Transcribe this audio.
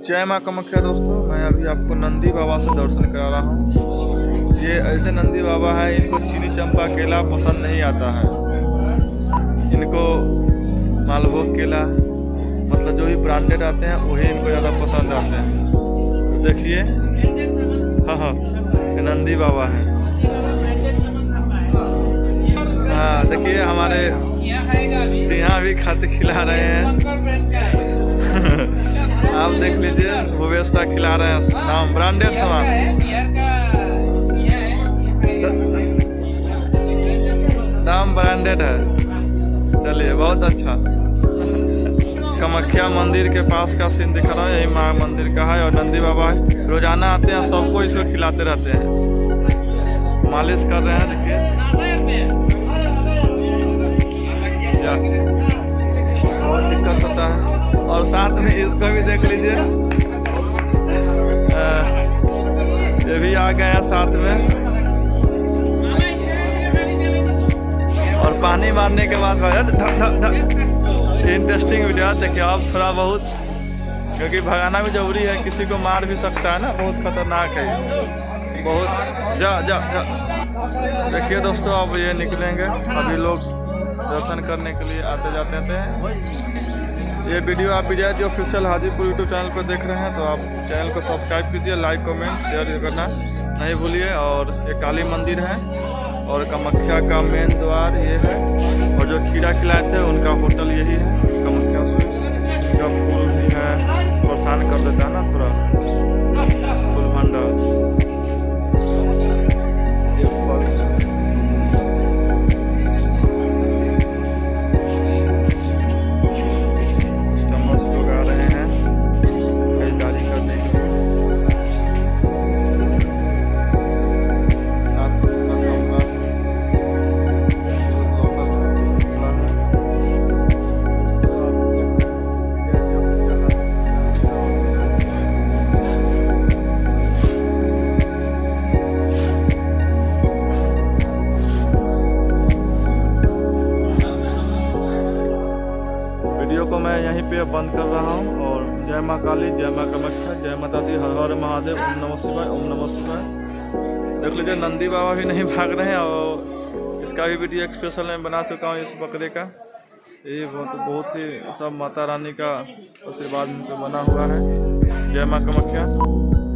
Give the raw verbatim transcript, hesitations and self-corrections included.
जय माँ कामाख्या दोस्तों, मैं अभी आपको नंदी बाबा से दर्शन करा रहा हूँ। ये ऐसे नंदी बाबा हैं, इनको चीनी चंपा केला पसंद नहीं आता है। इनको मालभोग केला मतलब जो भी ब्रांडेड आते हैं वही इनको ज़्यादा पसंद आते हैं। तो देखिए, हाँ हाँ ये नंदी बाबा हैं। हाँ देखिए, हमारे यहाँ भी खाते खिला रहे हैं। आप देख लीजिए, भुवेस्ता खिला रहे हैं, नाम ब्रांडेड सामान, नाम ब्रांडेड है। चलिए, बहुत अच्छा। कामाख्या मंदिर के पास का सीन दिखा रहा है, यही माँ मंदिर का है और नंदी बाबा है। रोजाना आते हैं, सबको इसको खिलाते रहते हैं, मालिश कर रहे हैं। देखिए, बहुत दिक्कत होता है। और साथ में इसको भी देख लीजिए, ये भी आ गया साथ में। और पानी मारने के बाद इंटरेस्टिंग वीडियो देखिए आप थोड़ा बहुत, क्योंकि भगाना भी जरूरी है, किसी को मार भी सकता है ना, बहुत खतरनाक है बहुत। जा जा जा देखिए दोस्तों, अब ये निकलेंगे। अभी लोग दर्शन करने के लिए आते जाते थे। ये वीडियो आप Vijay ji official Hajipur YouTube channel पर देख रहे हैं तो आप चैनल को सब्सक्राइब कीजिए, लाइक कमेंट शेयर करना नहीं भूलिए। और ये काली मंदिर है और कामाख्या का मेन द्वार ये है। और जो खीरा खिलाए थे उनका होटल यही है, कामाख्या स्वीट्स। का फूल भी है, परेशान कर देता है ना थोड़ा, फूल भंडार। ये फल वीडियो को मैं यहीं पे बंद कर रहा हूँ। और जय माँ काली, जय माँ कामाख्या, जय माता दी, हर हर महादेव, ओम नमः शिवाय, ओम नमः शिवाय। देख लीजिए, नंदी बाबा भी नहीं भाग रहे हैं। और इसका भी वीडियो एक स्पेशल मैं बना चुका हूँ, इस बकरे का। ये बहुत बहुत ही सब माता रानी का आशीर्वाद बना हुआ है। जय माँ कामाख्या।